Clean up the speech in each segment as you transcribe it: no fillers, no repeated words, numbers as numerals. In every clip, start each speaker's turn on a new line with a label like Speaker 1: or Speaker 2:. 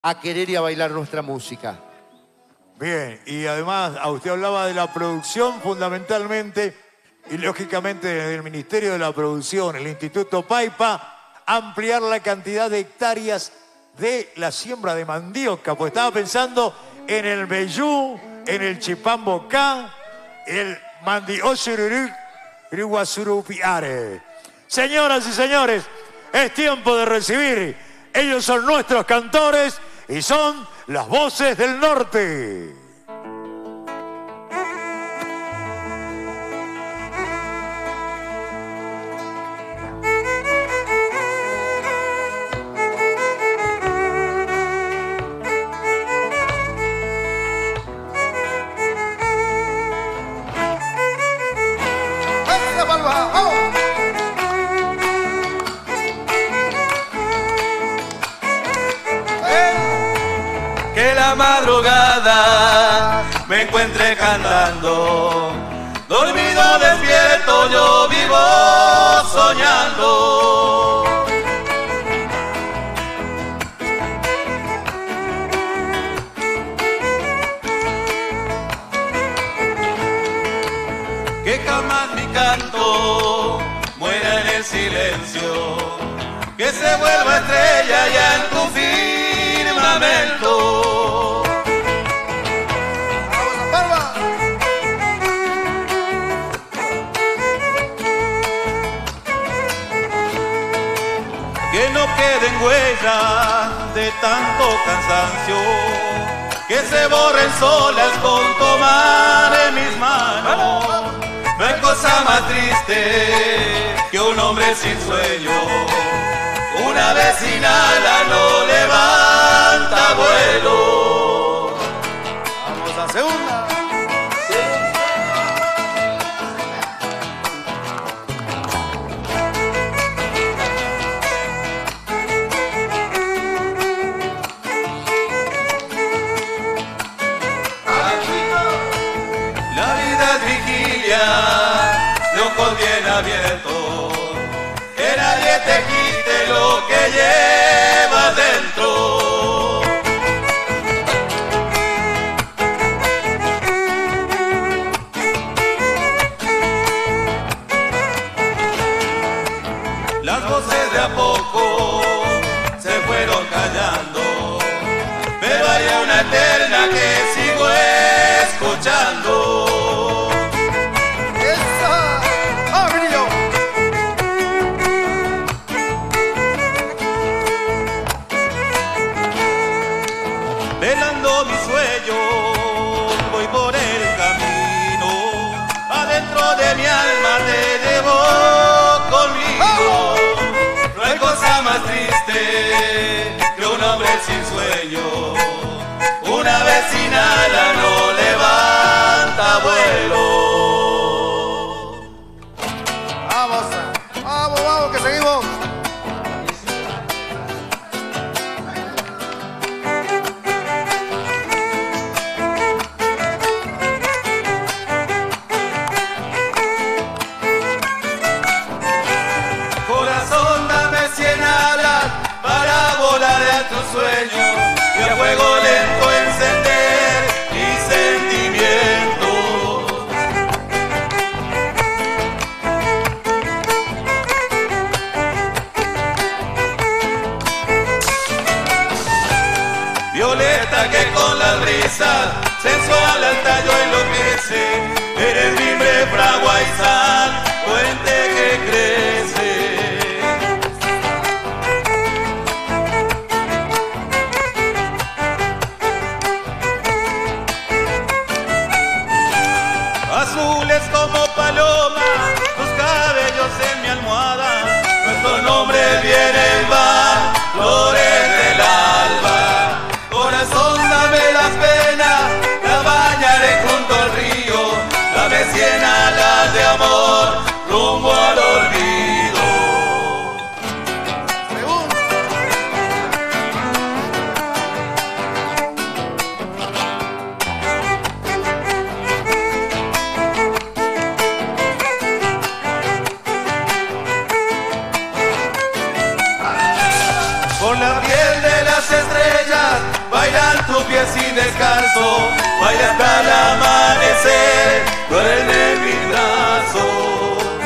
Speaker 1: a querer y a bailar nuestra música.
Speaker 2: Bien, y además usted hablaba de la producción fundamentalmente y lógicamente desde el Ministerio de la Producción, el Instituto Paipa, ampliar la cantidad de hectáreas de la siembra de mandioca, pues estaba pensando en el vellú, en el chipambocá, el mandiosururuguasurupiare. Señoras y señores, es tiempo de recibir. Ellos son nuestros cantores y son las Voces del Norte.
Speaker 3: Que la madrugada me encuentre cantando, dormido despierto yo vivo soñando. Que jamás mi canto muera en el silencio, que se vuelva estrella ya en tu firmamento. Que no queden huellas de tanto cansancio, que se borren solas con tomar en mis manos. No hay cosa más triste que un hombre sin sueño. Una vez inhala no levanta vuelo. Vamos a segunda. La vida es vigilia de ojos bien abiertos, que nadie te quite lo que llevas dentro. Las voces de a poco se fueron callando, pero hay una eterna que sigo escuchando. Velando mi sueño, voy por el camino, adentro de mi alma te llevo conmigo. No hay cosa más triste que un hombre sin sueño. Una vez inhala no levanta vuelo. Vamos, vamos, vamos, que seguimos. Corazón, dame 100 alas para volar a tu sueño y a fuego lento encender mis sentimientos. Violeta que con las brisas sensual al tallo enloquece, eres mimbre, fragua y sal, puente que crece. Azules como paloma, tus cabellos en mi almohada, nuestro nombre viene en van, flores del alba. Corazón, dame las penas, la bañaré junto al río, dame 100 alas de amor, rumbo al olvido. pies y descalzo, vaya hasta el amanecer, duerme en mis brazos.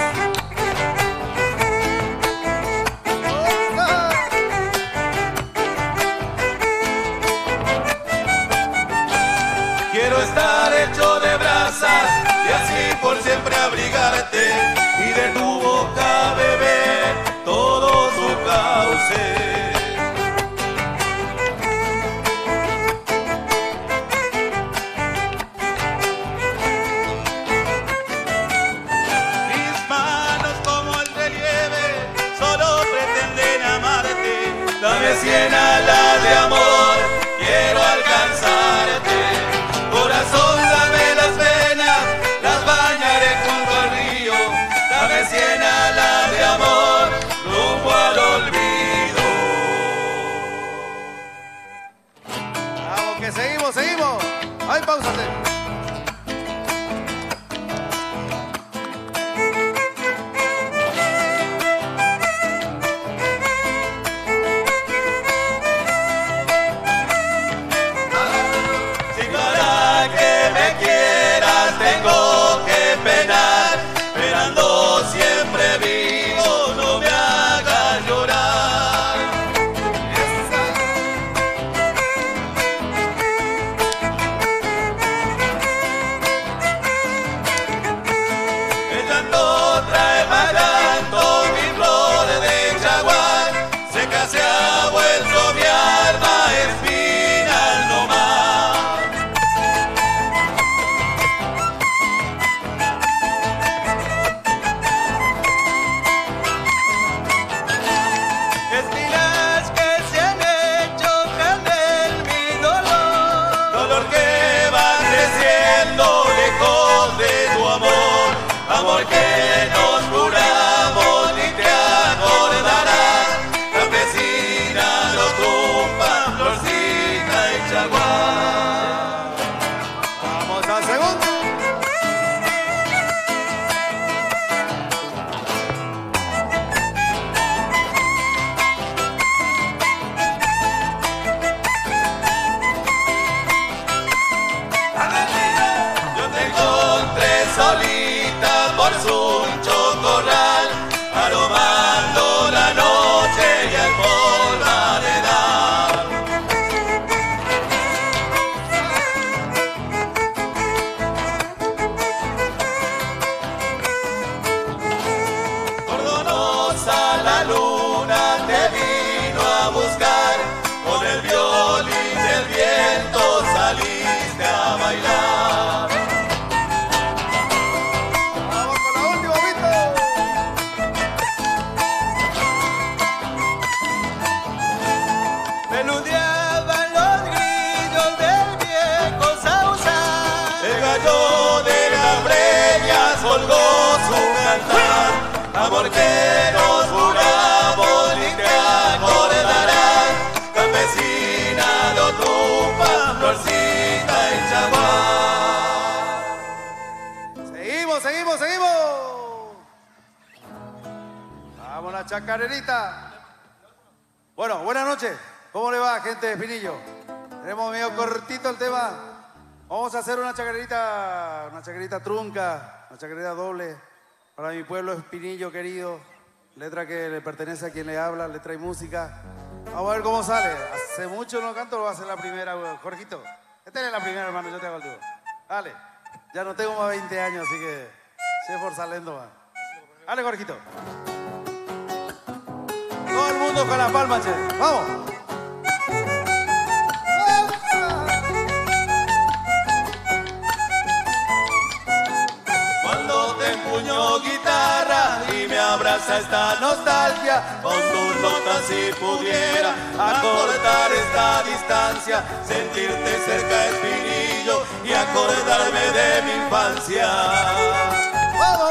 Speaker 3: Quiero estar hecho de brasas y así por siempre abrigarte y de tu boca beber todo su cauce. Mis manos como el relieve solo pretenden amarte. Dame 100 alas de amor, quiero alcanzarte. Corazón, dame las venas, las bañaré junto al río. Dame 100 alas de amor, rumbo al olvido.
Speaker 4: Vamos, que seguimos, seguimos. Ay, pausate.
Speaker 3: Si para que me quieras tengo que penar, esperando siempre vivo, no me hagas llorar. El llanto trae más llanto, mi flor de jaguar, seca se ha vuelto mi alma, espinal no más. Espinas que se han hecho carne en mi dolor, dolor que va creciendo lejos de tu amor, amor que nos juramos ni te acordarás, campesina, los tumba, florcita y jaguar.
Speaker 4: Vamos al segundo.
Speaker 3: Yo te encontré solita por su chocorral, aromando la noche y el polvaredal. Cordonosa la luna te vino a buscar, con el violín del viento saliste a bailar.
Speaker 4: Vamos con la última, Vito.
Speaker 3: Meludeaban los grillos del viejo sausal, el gallo de las breñas colgó su cantar, amor que nos juramos ni te acordarás, campesina, lo tumba, florcita y jaguar.
Speaker 4: Seguimos, seguimos, seguimos. Vamos a la chacarerita. Bueno, buenas noches. ¿Cómo le va, gente de Espinillo? Tenemos medio cortito el tema. Vamos a hacer una chacarerita trunca, una chacarerita doble para mi pueblo Espinillo querido. Letra que le pertenece a quien le habla, letra y música. Vamos a ver cómo sale. Hace mucho no canto, lo va a hacer la primera, Jorgito. Esta es la primera, hermano, yo te hago el dúo. Dale. Ya no tengo más 20 años, así que sé por saliendo más. Dale, Jorgito. Todo el mundo con las palmas, che. ¡Vamos!
Speaker 3: Cuando te empuño guitarra y me abraza esta nostalgia, con tus notas si pudiera acortar esta distancia, sentirte cerca Espinillo y acordarme de mi infancia.
Speaker 4: ¡Vamos!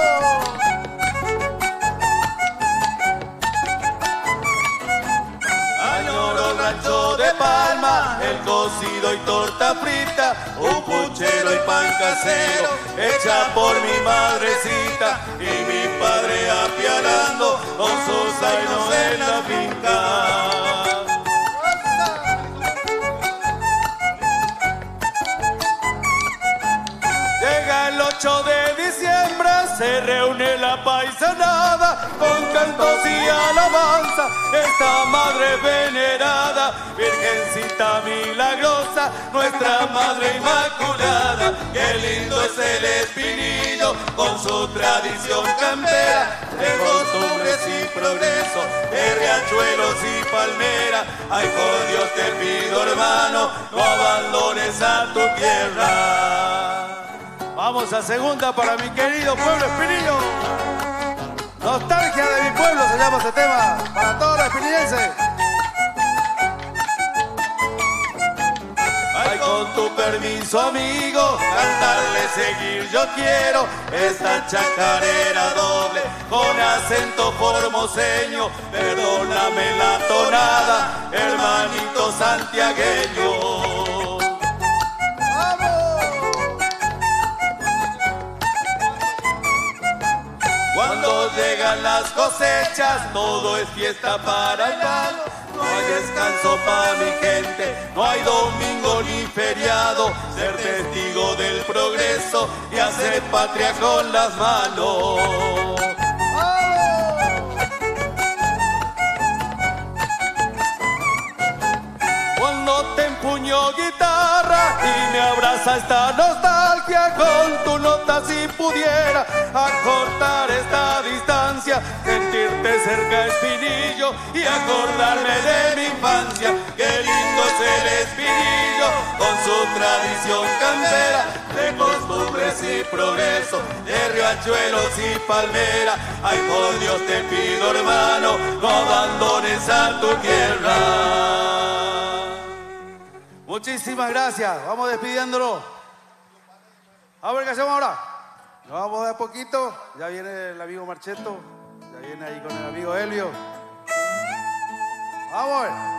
Speaker 3: Añoro rancho de palma, el cocido y torta frita, un puchero y pan casero, hecha por mi madrecita, y mi padre apialando con sus zainos en la finca. 8 de diciembre se reúne la paisanada con cantos y alabanza. Esta madre venerada, Virgencita milagrosa, nuestra madre inmaculada. Qué lindo es el Espinillo con su tradición campera, de costumbres y progreso, de riachuelos y palmera. Ay, por Dios te pido, hermano, no abandones a tu tierra.
Speaker 4: Vamos a segunda para mi querido pueblo espinillo. Nostalgia de mi pueblo se llama este tema, para todos los espinillenses.
Speaker 3: Ay, con tu permiso, amigo, cantarle seguir yo quiero esta chacarera doble con acento formoseño. Perdóname la tonada, hermanito santiagueño. Cuando llegan las cosechas, todo es fiesta para el palo. No hay descanso para mi gente, no hay domingo ni feriado. Ser testigo del progreso y hacer patria con las manos. Cuando te empuño guitarra y me abraza esta nostalgia, con tu nota si pudiera acortar esta distancia, sentirte cerca, Espinillo, y acordarme de mi infancia. Qué lindo es el Espinillo con su tradición campera, de costumbres y progreso, de riachuelos y palmera. Ay, por Dios te pido, hermano, no abandones a tu tierra.
Speaker 4: Muchísimas gracias. Vamos despidiéndolo. A ver qué hacemos ahora. Nos vamos de a poquito. Ya viene el amigo Marcheto. Ya viene ahí con el amigo Helio. Vamos a ver.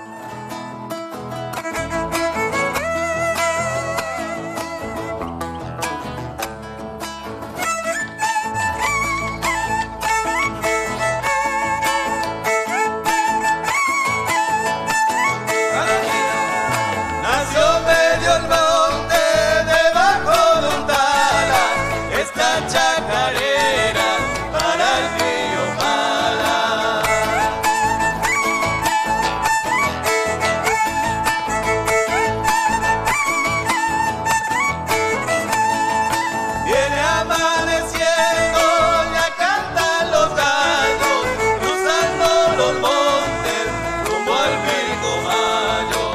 Speaker 3: Chacarera para el río Mala. Viene amaneciendo, ya cantan los gallos, cruzando los montes rumbo al río Mayo.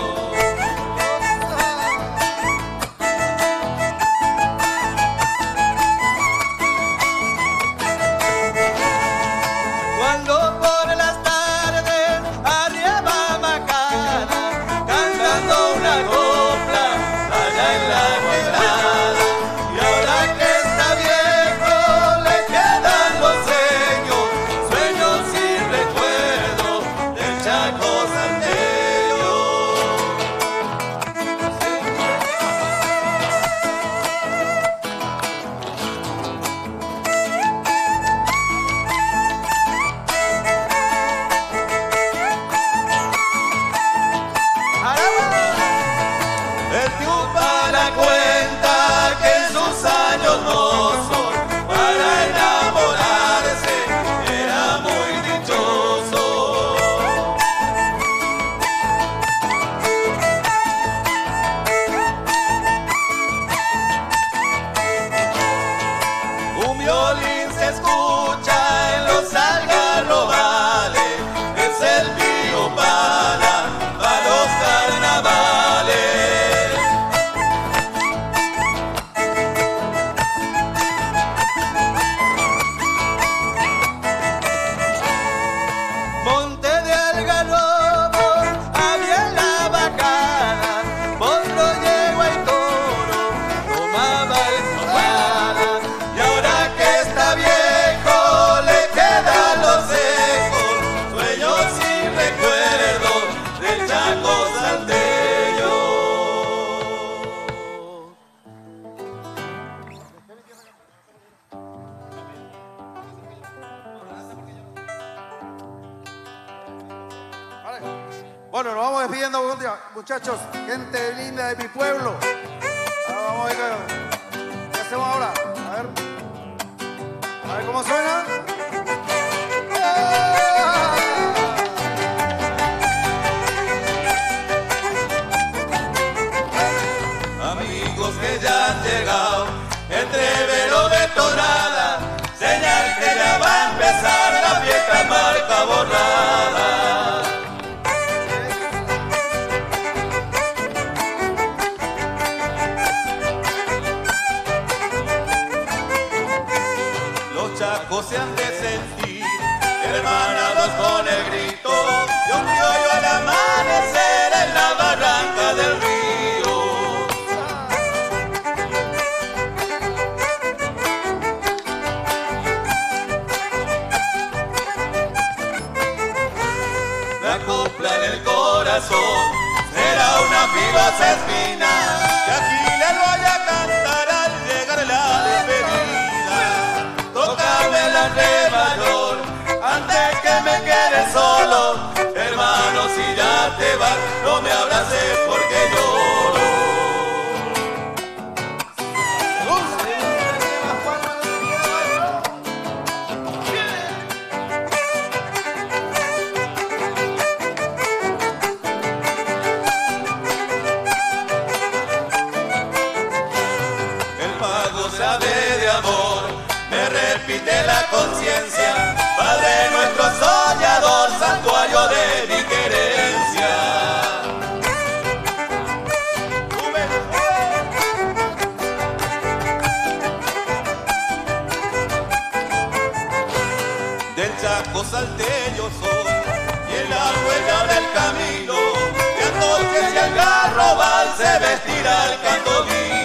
Speaker 4: Bueno, nos vamos despidiendo, muchachos, gente linda de mi pueblo. Ahora vamos a ver qué hacemos ahora. A ver. ver. A ver cómo suena.
Speaker 3: Amigos que ya han llegado, entrevero de tonada, señal que ya va a empezar la fiesta marca borrada. Los chacos se han de sentir hermanados con el grito de un criollo al amanecer en la barranca del río. La copla en el corazón será una filosa espina que aquí les voy a cantar al llegar la despedida. Tócame la re mayor antes que me quede solo, hermano, si ya te vas no me abraces porque lloro. Sabe de amor, me repite la conciencia, Padre nuestro soñador, santuario de mi querencia. Del Chaco salteño soy y en la huella del camino, de entonces y el garrobal se vestirá el canto mío.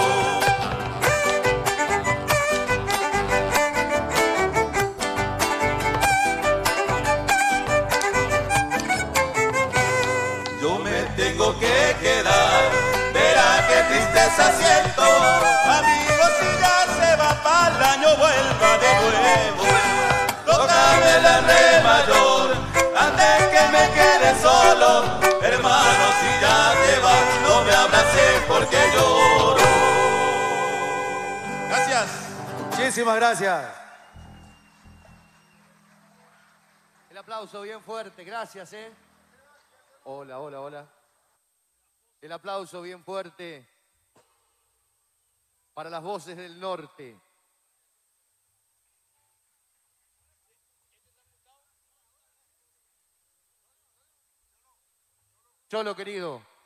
Speaker 3: Tengo que quedar, verá qué tristeza siento, amigos, si ya se va para el año vuelva de nuevo. Tócame la re mayor, antes que me quede solo, hermano, si ya te vas, no me abraces porque lloro. Gracias.
Speaker 4: Muchísimas gracias.
Speaker 1: El aplauso bien fuerte, gracias, ¿eh? Hola, hola, hola. El aplauso bien fuerte para las voces del norte. Cholo, querido.